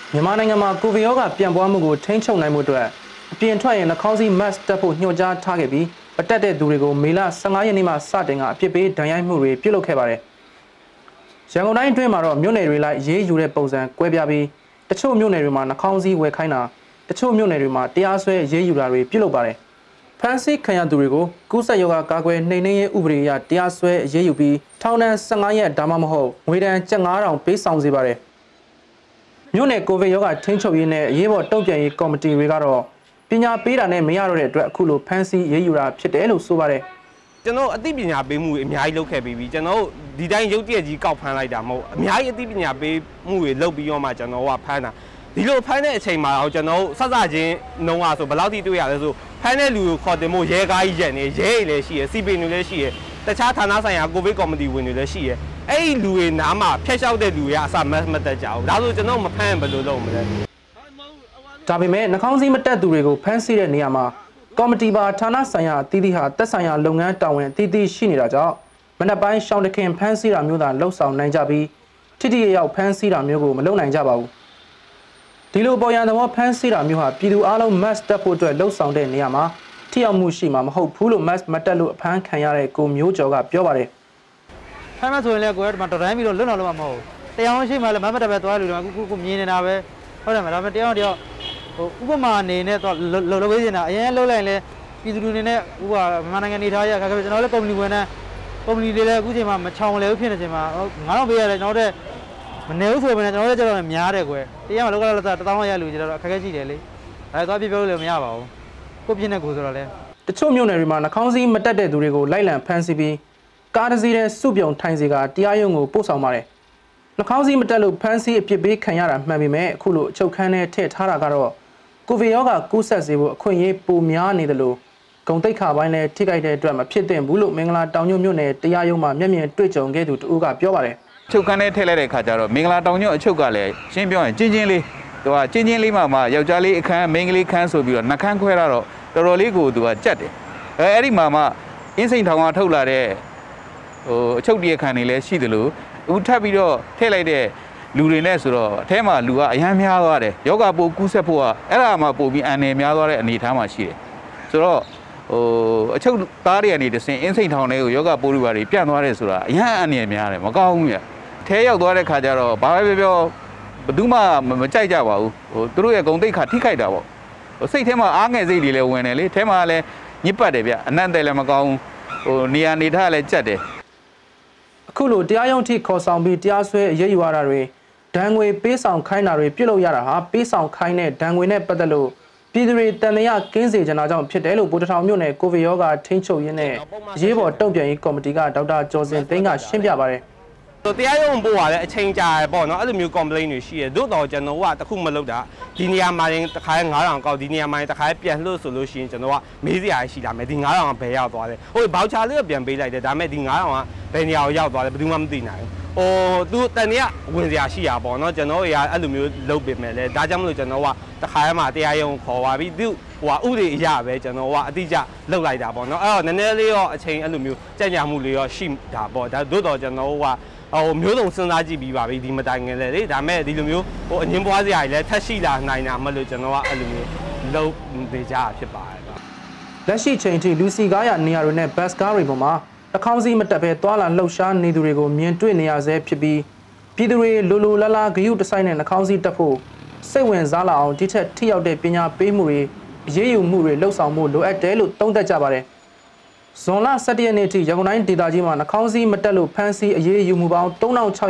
မြန်မာနိုင်ငံမှာကိုဗစ်ရောဂါပြန့်ပွားမှုကိုထိန်းချုပ်နိုင်မှုအတွက်အပြင်ထွက်ရင်နှာခေါင်းစည်း mask တပ်ဖို့ညွှန်ကြားထားခဲ့ပြီးမတက်တဲ့သူတွေကိုမေလ15ရက်နေ့မှစတင်ကအပြစ်ပေးဒဏ်ရိုက်မှုတွေပြုလုပ်ခဲ့ပါတယ်။ရန်ကုန်တိုင်းအတွင်းမှာတော့မြို့နယ်တွေလိုက်ရေးယူတဲ့ပုံစံကွဲပြားပြီးတချို့မြို့နယ်တွေမှာနှာခေါင်းစည်းဝယ်ခိုင်းတာတချို့မြို့နယ်တွေမှာတရားစွဲရေးယူတာတွေပြုလုပ်ပါတယ်။ဖမ်းဆီးခံရသူတွေကိုကူးစက်ရောဂါကာကွယ်နှိမ်နင်းရေးဥပဒေအရတရားစွဲရေးယူပြီးထောင်ဒဏ်15ရက်ဒါမှမဟုတ်ငွေဒဏ်ကျပ်9000ပေးဆောင်စေပါတယ်။မြို့နယ်ကိုဗစ်ရောဂါထိန်းချုပ်ရေးနဲ့အရေးပေါ်တုံ့ပြန်ရေးကော်မတီတွေကတော့ပညာပေးတာနဲ့မရတော့တဲ့အတွက်အခုလိုဖမ်းဆီးရေးယူတာဖြစ်တယ်လို့ဆိုပါတယ်ကျွန်တော်အသိပညာပေးမှုအများကြီးလုပ်ခဲ့ပြီးကျွန်တော်ဒီတိုင်းရုပ်တရက်ကြီးကောက်ဖမ်းလိုက်တာမဟုတ်အများကြီးအသိပညာပေးမှုတွေလုပ်ပြီးတော့မှကျွန်တော်ကဖမ်းတာဒီလိုဖမ်းတဲ့အချိန်မှာတော့ကျွန်တော်ဆက်စချင်းနှုံးရဆိုဘယ်လောက်ထိတွေ့ရလဲဆိုဖမ်းတဲ့လူကိုခေါ်တင်ဖို့ရဲကားကြီးရက်နေရဲတွေလည်းရှိရစီပင်တွေလည်းရှိရတခြားဌာနဆိုင်ရာကိုဗစ်ကော်မတီဝင်တွေလည်းရှိရအဲ့ဒီလူတွေနားမှာဖျက်လျှောက်တဲ့လူတွေကအစမတ်တက်ကြဘူးဒါဆိုကျွန်တော်မဖမ်းဘယ်လိုလုပ်မလဲဒါပေမဲ့နှာခေါင်းစည်းမတက်သူတွေကိုဖမ်းဆီးတဲ့နေရာမှာကော်မတီပါဌာနဆိုင်ရာအသီးသီးဟာတက်ဆိုင်ရာလုပ်ငန်းတာဝန်အသီးသီးရှိနေတာကြောင့်မနက်ပိုင်းရှောင်းတခင်ဖမ်းဆီးတာမျိုးသာလှုပ်ဆောင်နိုင်ကြပြီးထိထိရောက်ဖမ်းဆီးတာမျိုးကိုမလုပ်နိုင်ကြပါဘူးဒီလိုပေါ်ရန်သဘောဖမ်းဆီးတာမျိုးဟာပြည်သူအလုံး mask တက်ဖို့အတွက်လှုပ်ဆောင်တဲ့နေရာမှာထိရောက်မှုရှိမှာမဟုတ်ဘူးလို့ mask မတက်လို့အဖမ်းခံရတဲ့ကိုမျိုးကျော်ကပြောပါတယ်ဖမ်းမဆိုရင်လည်းကိုယ်ကတော်တိုင်းပြီးတော့လွတ်တော်လို့မဟုတ်ဘူးတရားဝင်ရှိမှလည်းမတ်တက်ပဲသွားလို့လည်းကိုမြင်နေတာပဲဟုတ်တယ်မလားဒါပေမဲ့တရားဥပမာအနေနဲ့တော့လုပ်ပေးနေတာအရင်လှုပ်လိုက်ရင်လည်းပြည်သူတွေနဲ့မြန်မာနိုင်ငံနေထားရခါခါကျွန်တော်လည်းကုမ္ပဏီဝင်တဲ့ကုမ္ပဏီတွေလည်းအခုချိန်မှာမချောင်လဲဖြစ်နေချိန်မှာ9000ပေးရတယ်ကျွန်တော်တို့မနေဘူးဆိုပေမဲ့ကျွန်တော်တို့ကျတော့များတယ်ကွယ်တရားမှာလောကလတ်1000လောက်ရလူကျတော့အခက်အခဲရှိတယ်လေအဲသွားပြပြောလို့လည်းမရပါဘူးကိုပြင်းတဲ့ကိုဆိုတော့လေတချို့မြို့နယ်တွေမှာနှာခေါင်းစည်းမတက်တဲ့သူတွေကိုလိုက်လံဖမ်းဆီးပြီးကားတစ်စီးနဲ့စုပြုံထိုင်စီကတရားရုံးကိုပို့ဆောင်ပါတယ်နှာခေါင်းစည်းမတက်လို့ဖမ်းဆီးအပြစ်ပေးခံရတာမှန်ပေမဲ့အခုလိုအချုပ်ခန်းထဲထည့်ထားတာကတော့ကိုဗစ်ရောဂါကူးစက်စေဖို့အခွင့်အရေးပိုများနေတယ်လို့ဂုံတိတ်ခါပိုင်းနဲ့ထိခိုက်တဲ့အတွက်မဖြစ်သင့်ဘူးလို့မင်္ဂလာတောင်ညွန့်မြို့နယ်တရားရုံးမှာမျက်မြင်တွေ့ကြုံခဲ့သူတဦးကပြောပါတယ်ချုပ်ခန်းထဲထည့်လိုက်တဲ့ခါကျတော့မင်္ဂလာတောင်ညွန့်အချုပ်ကလည်းရှင်းပြောရင်ချင်းချင်းလေးသူကချင်းချင်းလေးမှယောက်ျားလေးအခန်းမိန်းကလေးခန်းဆိုပြီးတော့နှခမ်းခွဲတော့တော်တော်လေးကိုသူကကြက်တယ်အဲ့ဒီမှာမှအင်းစိန်ထောင်ကထုတ်လာတဲ့အချုပ်တရားခံတွေလည်းရှိတယ်လို့အခုထပ်ပြီးတော့ထည့်လိုက်တဲ့လူတွေနဲ့ဆိုတော့အထဲမှာလူကအများများသွားတယ်ယောဂပိုးကူးဆက်ဖို့ကအဲ့ဒါမှပို့ပြီးအန်နယ်များသွားတဲ့အနေအထားမှာရှိတယ်ဆိုတော့အချုပ်သားတွေကနေတဆင်အင်းစိန်ထောင်တွေကိုယောဂပိုးတွေပါတွေပြန့်သွားတယ်ဆိုတာအရန်အန်နယ်များတယ်မကောင်းဘူးပြထဲရောက်သွားတဲ့ခါကျတော့ဘာပဲပြောဘယ်သူမှမကြိုက်ကြပါဘူးသူတို့ရဲ့ဂုံတိတ်ခါထိခိုက်တာပေါ့စိတ်ထဲမှာအားငယ်စိတ်တွေလည်းဝင်တယ်လေထဲမှာလည်းညစ်ပတ်တယ်ဗျအနံ့တယ်လည်းမကောင်းနေရာနေထားလည်းကြက်တယ်အခုလိုတရားရုံးထိခေါ်ဆောင်ပြီးတရားစွဲအရေးယူရတာတွေဒဏ်ငွေပေးဆောင်ခိုင်းတာတွေပြုလုပ်ရတာဟာပေးဆောင်ခိုင်းတဲ့ဒဏ်ငွေနဲ့ပတ်သက်လို့ပြည်သူတွေတန်တရားကင်းစေချင်တာကြောင့်ဖြစ်တယ်လို့ဗိုလ်တထောင်မြို့နယ်ကိုဗစ်ရောဂါထိန်းချုပ်ရေးနဲ့အရေးပေါ်တုံ့ပြန်ရေးကော်မတီကဒေါက်တာကျော်စင်သိန်းကရှင်းပြပါတယ်တရားရုံးပို့ရတဲ့အချိန်ကြာရပေါ့နော်အဲ့လိုမျိုး complaint တွေရှိတယ်သို့တော်ကျွန်တော်ကတခုမလုပ်တာဒီနေရာမှာရင်တစ်ခါ9000ကောက်ဒီနေရာမှာတစ်ခါပြန်လှုပ်ဆိုလို့ရှိရင်ကျွန်တော်ကမေးစရာရှိလာမယ်ဒီ9000ကဘယ်ရောက်သွားလဲဟိုဘောက်ချာလေးကပြန်ပေးလိုက်တယ်ဒါပေမဲ့ဒီ9000ကဘယ်နေရာကိုရောက်သွားလဲဘယ်သူမှမသိနိုင်ဘူးသူတန်ရဝင်စရာရှိရပေါ့နော်ကျွန်တော်တွေကအဲ့လိုမျိုးလုပ်ပေးမယ်လေဒါကြောင့်မလို့ကျွန်တော်ကတစ်ခါမှတရားရုံးခေါ်ပါပြီသူဥပဒေအရပဲကျွန်တော်ကအတိအကျလုပ်လိုက်တာပေါ့နော်အဲ့တော့နည်းနည်းလေးရောအချိန်အဲ့လိုမျိုးကြံ့ကြာမှုလေးရောရှိတာပေါ့ဒါသို့တော်ကျွန်တော်ကမျိုးစုံစဉ်းစားကြည့်ပြီးပါပြီဒီမတိုင်ငယ်လေဒါမဲ့ဒီလိုမျိုးအငင်းပွားစရာတွေလည်းထက်ရှိလာနိုင်တာမလို့ကျွန်တော်ကအဲ့လိုမျိုးလုပ်ပေးကြဖြစ်ပါတယ်လက်ရှိချိန်ထိလူစီကားရနေရာတွေနဲ့ဘတ်ကားတွေပေါ်မှာနှာခေါင်းစည်းမတက်ဘဲသွာလာလှုပ်ရှားနေသူတွေကိုမြင်တွေ့နေရဆဲဖြစ်ပြီးပြည်သူတွေလိုလာဂရုတစိုက်နဲ့နှာခေါင်းစည်းတက်ဖို့စိတ်ဝင်စားလာအောင်ဒီထက်ထိရောက်တဲ့ပညာပေးမှုတွေအရေးယူမှုတွေလှုပ်ဆောင်မှုလိုအပ်တယ်လို့သုံးသပ်ကြပါတယ်ဇွန်လ17ရက်နေ့ထိရန်ကုန်တိုင်းဒေသကြီးမှာနှာခေါင်းစည်းမတက်လို့ဖမ်းဆီးအရေးယူမှုပေါင်း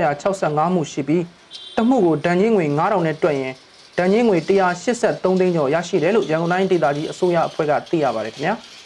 3665မှုရှိပြီးတမှုကိုဒဏ်ငွေ9000နဲ့တွက်ရင်ဒဏ်ငွေ183သိန်းကျော်ရရှိတယ်လို့ရန်ကုန်တိုင်းဒေသကြီးအစိုးရအဖွဲ့ကသိရပါတယ်ခင်ဗျာ